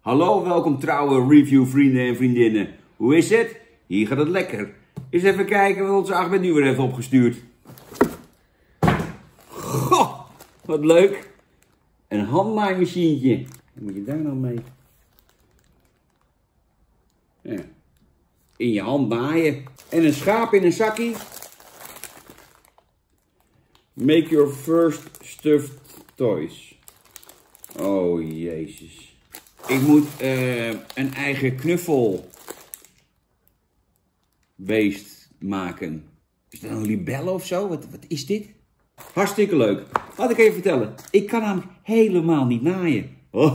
Hallo, welkom trouwe reviewvrienden en vriendinnen. Hoe is het? Hier gaat het lekker. Eens even kijken wat onze Ahmed nu weer heeft opgestuurd. Goh, wat leuk. Een handmaaimachientje. Wat moet je daar nou mee? Ja. In je hand naaien. En een schaap in een zakkie. Make your first stuffed toys. Oh, jezus. Ik moet een eigen knuffelbeest maken. Is dat een libelle of zo? Wat is dit? Hartstikke leuk. Laat ik even vertellen. Ik kan hem helemaal niet naaien.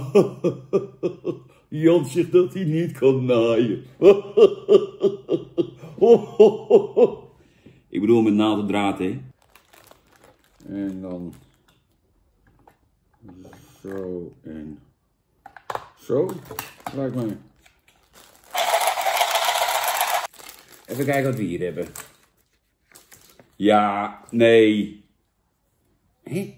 Jan zegt dat hij niet kan naaien. Ik bedoel met naald en draad, hè. En dan zo en zo. Lijkt mij. Even kijken wat we hier hebben. Ja, nee. Hé?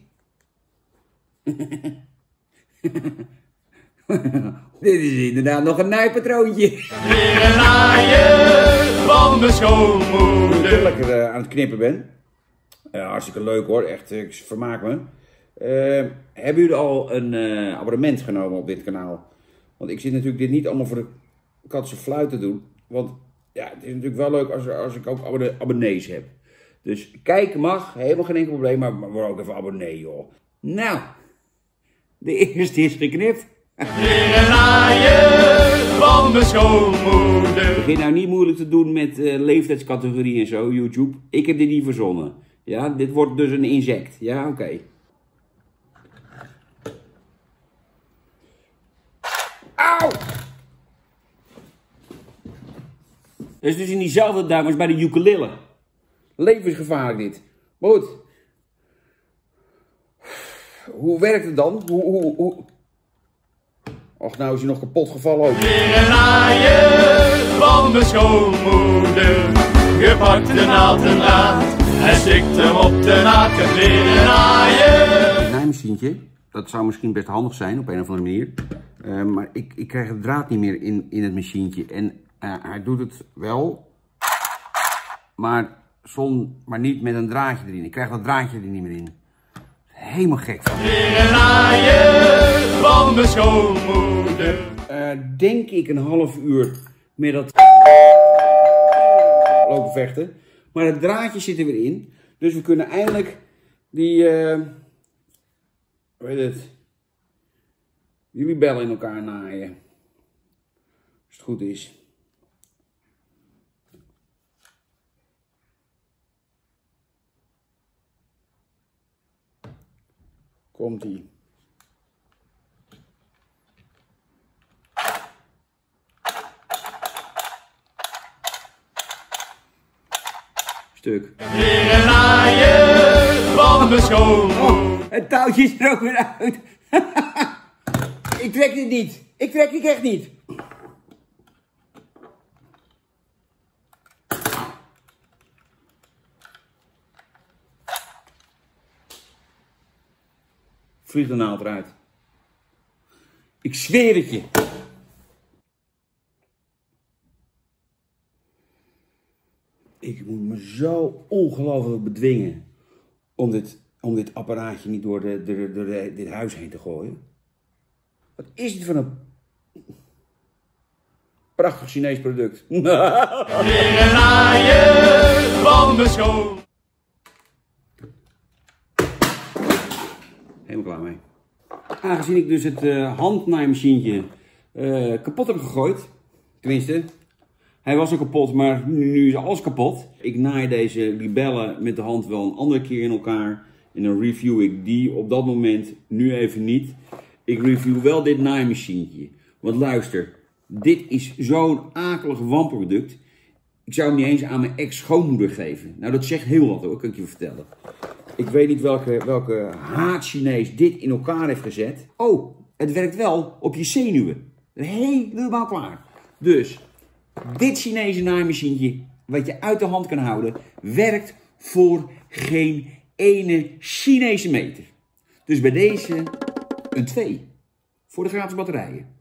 Dit is inderdaad nog een naaipatroontje. Weer naaien van mijn schoonmoeder. Toen ik lekker aan het knippen ben. Hartstikke leuk hoor, echt, ik vermaak me. Hebben jullie al een abonnement genomen op dit kanaal? Want ik zit natuurlijk dit niet allemaal voor de katse fluit te doen. Want ja, het is natuurlijk wel leuk als ik ook abonnees heb. Dus kijken mag, helemaal geen enkel probleem, maar word ook even abonnee joh. Nou, de eerste is geknipt. Weer naaien van mijn schoonmoeder. Begin nou niet moeilijk te doen met leeftijdscategorie en zo, YouTube. Ik heb dit niet verzonnen. Ja, dit wordt dus een insect. Ja, oké. Auw! Dat is dus in diezelfde duim als bij de ukulele. Levensgevaarlijk dit. Maar goed. Hoe werkt het dan? Och, nou is hij nog kapot gevallen ook. Weer naaien van mijn schoonmoeder. Je pakt de naald en draad en stikt hem op de naad. Weer naaien. Een naaimachientje, dat zou misschien best handig zijn op een of andere manier. Maar ik krijg het draad niet meer in het machientje. En hij doet het wel, maar niet met een draadje erin. Ik krijg dat draadje er niet meer in. Helemaal gek van. Weer naaien van mijn schoonmoeder. Denk ik een half uur met dat lopen vechten. Maar het draadje zit er weer in. Dus we kunnen eindelijk die, hoe heet het? Die libellen in elkaar naaien. Als het goed is. Komt-ie. Stuk. Weer naaien van mijn schoonmoeder. Oh, het touwtje is er ook weer uit. Ik trek dit niet. Ik trek dit echt niet. Vliegt de naald eruit. Ik zweer het je. Ik moet me zo ongelooflijk bedwingen om dit apparaatje niet door dit huis heen te gooien. Wat is dit voor een prachtig Chinees product. Weer naaien van mijn schoonmoeder. Helemaal klaar mee. Aangezien ik dus het handnaaimachientje kapot heb gegooid. Tenminste, hij was al kapot, maar nu is alles kapot. Ik naai deze libellen met de hand wel een andere keer in elkaar. En dan review ik die op dat moment nu even niet. Ik review wel dit naaimachientje. Want luister, dit is zo'n akelig wanproduct. Ik zou hem niet eens aan mijn ex-schoonmoeder geven. Nou, dat zegt heel wat hoor, kan ik je vertellen. Ik weet niet welke haat-Chinees dit in elkaar heeft gezet. Oh, het werkt wel op je zenuwen. Helemaal klaar. Dus, dit Chinese naaimachientje, wat je uit de hand kan houden, werkt voor geen ene Chinese meter. Dus bij deze een 2 voor de gratis batterijen.